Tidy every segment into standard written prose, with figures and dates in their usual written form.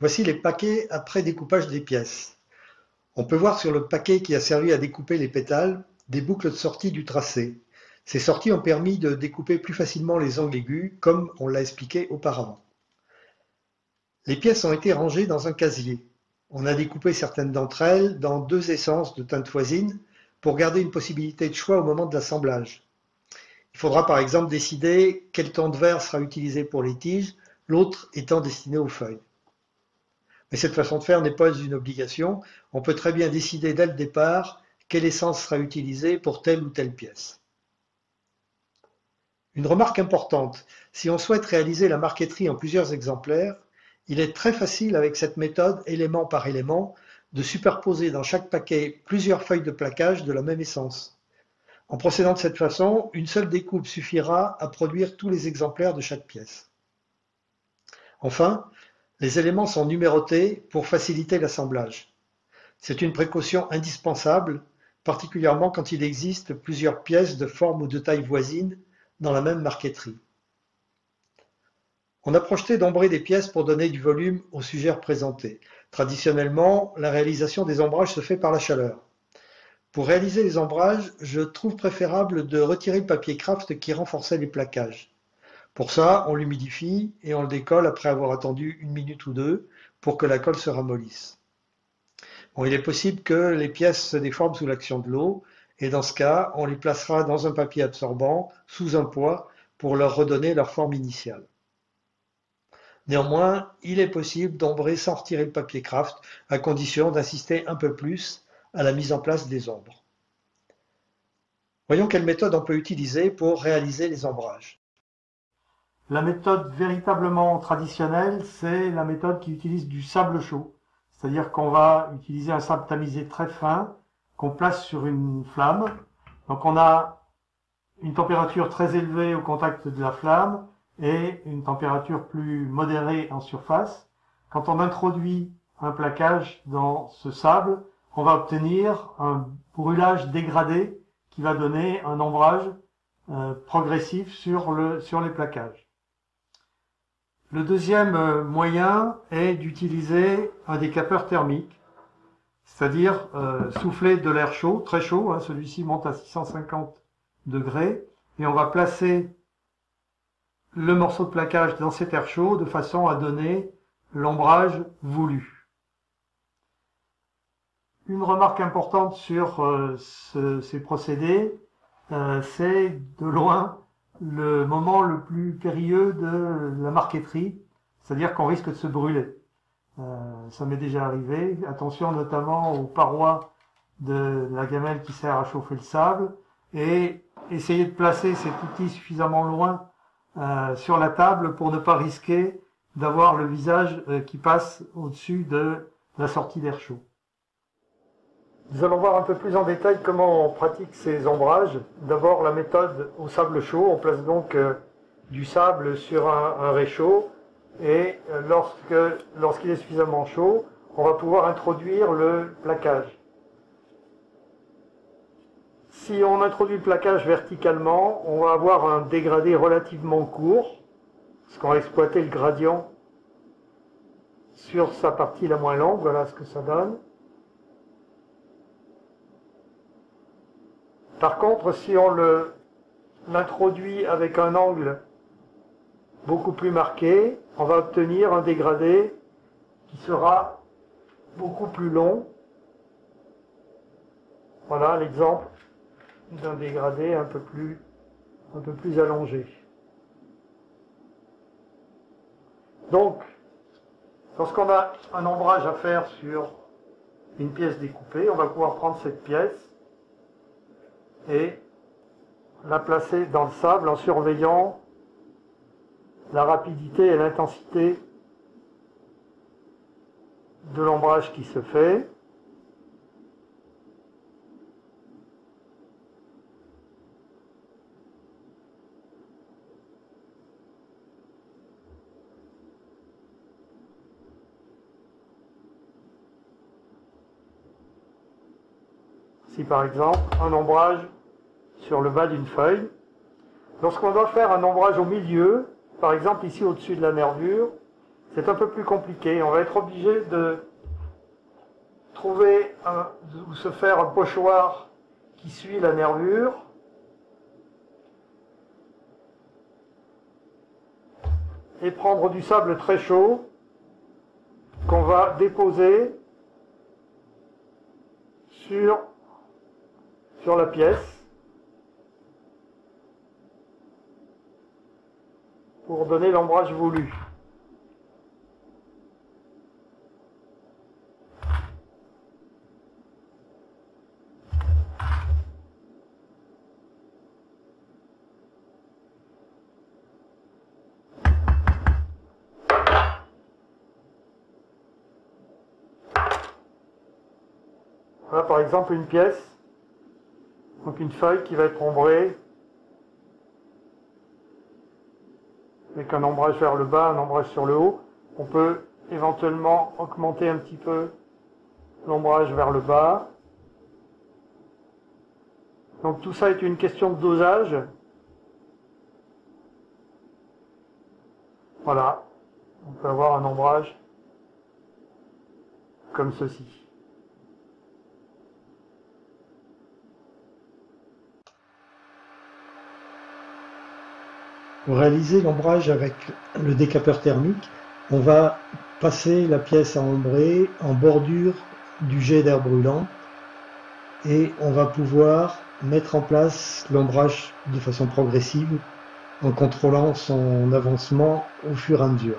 Voici les paquets après découpage des pièces. On peut voir sur le paquet qui a servi à découper les pétales des boucles de sortie du tracé. Ces sorties ont permis de découper plus facilement les angles aigus, comme on l'a expliqué auparavant. Les pièces ont été rangées dans un casier. On a découpé certaines d'entre elles dans 2 essences de teinte voisine pour garder une possibilité de choix au moment de l'assemblage. Il faudra par exemple décider quel ton de verre sera utilisé pour les tiges, l'autre étant destiné aux feuilles. Mais cette façon de faire n'est pas une obligation. On peut très bien décider dès le départ quelle essence sera utilisée pour telle ou telle pièce. Une remarque importante, si on souhaite réaliser la marqueterie en plusieurs exemplaires, il est très facile avec cette méthode élément par élément de superposer dans chaque paquet plusieurs feuilles de plaquage de la même essence. En procédant de cette façon, une seule découpe suffira à produire tous les exemplaires de chaque pièce. Enfin, les éléments sont numérotés pour faciliter l'assemblage. C'est une précaution indispensable, particulièrement quand il existe plusieurs pièces de forme ou de taille voisine dans la même marqueterie. On a projeté d'ombrer des pièces pour donner du volume au sujet représenté. Traditionnellement, la réalisation des ombrages se fait par la chaleur. Pour réaliser les ombrages, je trouve préférable de retirer le papier kraft qui renforçait les plaquages. Pour ça, on l'humidifie et on le décolle après avoir attendu 1 minute ou 2 pour que la colle se ramollisse. Bon, il est possible que les pièces se déforment sous l'action de l'eau et dans ce cas, on les placera dans un papier absorbant sous un poids pour leur redonner leur forme initiale. Néanmoins, il est possible d'ombrer sans retirer le papier kraft, à condition d'insister un peu plus à la mise en place des ombres. Voyons quelle méthode on peut utiliser pour réaliser les ombrages. La méthode véritablement traditionnelle, c'est la méthode qui utilise du sable chaud. C'est-à-dire qu'on va utiliser un sable tamisé très fin, qu'on place sur une flamme. Donc on a une température très élevée au contact de la flamme, et une température plus modérée en surface. Quand on introduit un plaquage dans ce sable, on va obtenir un brûlage dégradé qui va donner un ombrage progressif sur les plaquages. Le deuxième moyen est d'utiliser un décapeur thermique, c'est-à-dire souffler de l'air chaud, très chaud, hein, celui-ci monte à 650 degrés, et on va placer le morceau de plaquage dans cet air chaud de façon à donner l'ombrage voulu. Une remarque importante sur ces procédés, c'est de loin le moment le plus périlleux de la marqueterie, c'est-à-dire qu'on risque de se brûler. Ça m'est déjà arrivé. Attention notamment aux parois de la gamelle qui sert à chauffer le sable, et essayer de placer cet outil suffisamment loin sur la table pour ne pas risquer d'avoir le visage qui passe au-dessus de la sortie d'air chaud. Nous allons voir un peu plus en détail comment on pratique ces ombrages. D'abord la méthode au sable chaud. On place donc du sable sur un réchaud, et lorsqu'il est suffisamment chaud, on va pouvoir introduire le plaquage. Si on introduit le plaquage verticalement, on va avoir un dégradé relativement court, parce qu'on va exploiter le gradient sur sa partie la moins longue. Voilà ce que ça donne. Par contre, si on l'introduit avec un angle beaucoup plus marqué, on va obtenir un dégradé qui sera beaucoup plus long. Voilà l'exemple d'un dégradé un peu plus allongé. Donc, lorsqu'on a un ombrage à faire sur une pièce découpée, on va pouvoir prendre cette pièce et la placer dans le sable en surveillant la rapidité et l'intensité de l'ombrage qui se fait. Si par exemple un ombrage sur le bas d'une feuille, lorsqu'on doit faire un ombrage au milieu, par exemple ici au-dessus de la nervure, c'est un peu plus compliqué. On va être obligé de trouver ou se faire un pochoir qui suit la nervure. Et prendre du sable très chaud qu'on va déposer sur la pièce pour donner l'ombrage voulu. Voilà par exemple une pièce, donc une feuille qui va être ombrée avec un ombrage vers le bas, un ombrage sur le haut. On peut éventuellement augmenter un petit peu l'ombrage vers le bas. Donc tout ça est une question de dosage. Voilà, on peut avoir un ombrage comme ceci. Pour réaliser l'ombrage avec le décapeur thermique, on va passer la pièce à ombrer en bordure du jet d'air brûlant et on va pouvoir mettre en place l'ombrage de façon progressive en contrôlant son avancement au fur et à mesure.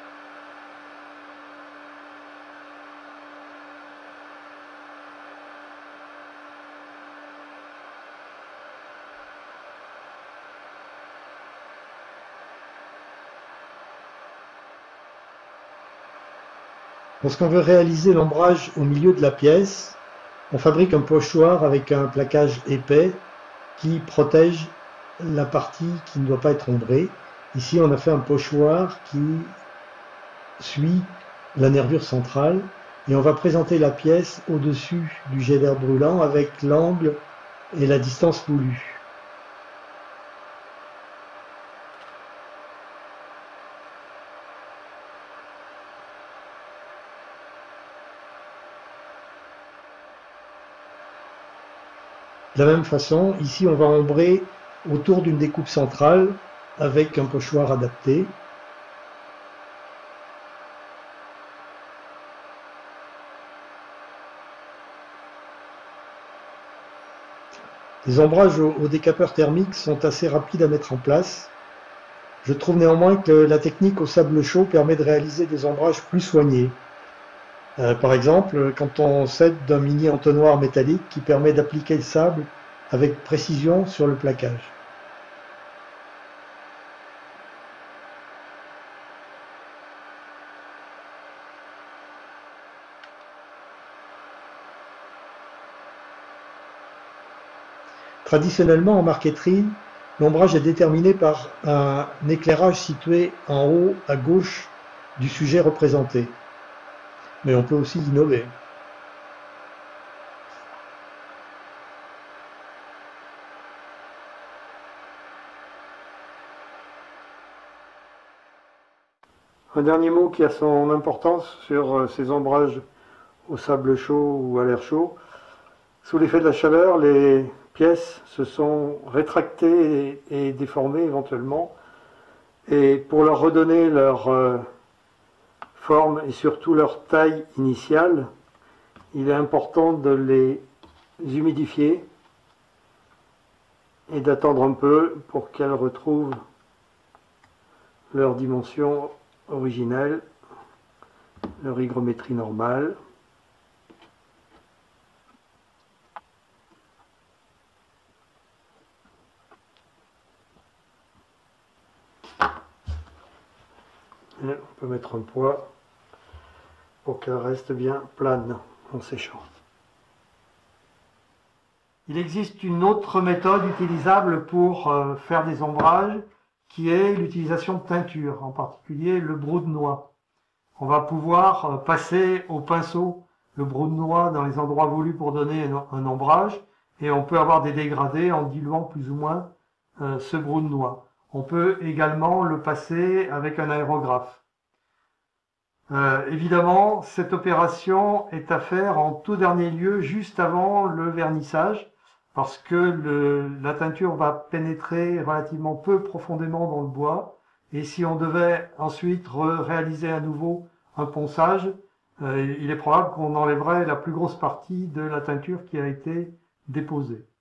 Lorsqu'on veut réaliser l'ombrage au milieu de la pièce, on fabrique un pochoir avec un plaquage épais qui protège la partie qui ne doit pas être ombrée. Ici, on a fait un pochoir qui suit la nervure centrale et on va présenter la pièce au-dessus du jet d'air brûlant avec l'angle et la distance voulue. De la même façon, ici on va ombrer autour d'une découpe centrale avec un pochoir adapté. Les ombrages au décapeur thermique sont assez rapides à mettre en place. Je trouve néanmoins que la technique au sable chaud permet de réaliser des ombrages plus soignés. Par exemple, quand on s'aide d'un mini entonnoir métallique qui permet d'appliquer le sable avec précision sur le plaquage. Traditionnellement, en marqueterie, l'ombrage est déterminé par un éclairage situé en haut à gauche du sujet représenté. Mais on peut aussi innover. Un dernier mot qui a son importance sur ces ombrages au sable chaud ou à l'air chaud. Sous l'effet de la chaleur, les pièces se sont rétractées et déformées éventuellement. Et pour leur redonner leur forme et surtout leur taille initiale, il est important de les humidifier et d'attendre un peu pour qu'elles retrouvent leur dimension originelle, leur hygrométrie normale. Et on peut mettre un poids pour qu'elle reste bien plane en séchant. Il existe une autre méthode utilisable pour faire des ombrages qui est l'utilisation de teinture, en particulier le brou de noix. On va pouvoir passer au pinceau le brou de noix dans les endroits voulus pour donner un ombrage et on peut avoir des dégradés en diluant plus ou moins ce brou de noix. On peut également le passer avec un aérographe. Évidemment, cette opération est à faire en tout dernier lieu, juste avant le vernissage, parce que la teinture va pénétrer relativement peu profondément dans le bois, et si on devait ensuite réaliser à nouveau un ponçage, il est probable qu'on enlèverait la plus grosse partie de la teinture qui a été déposée.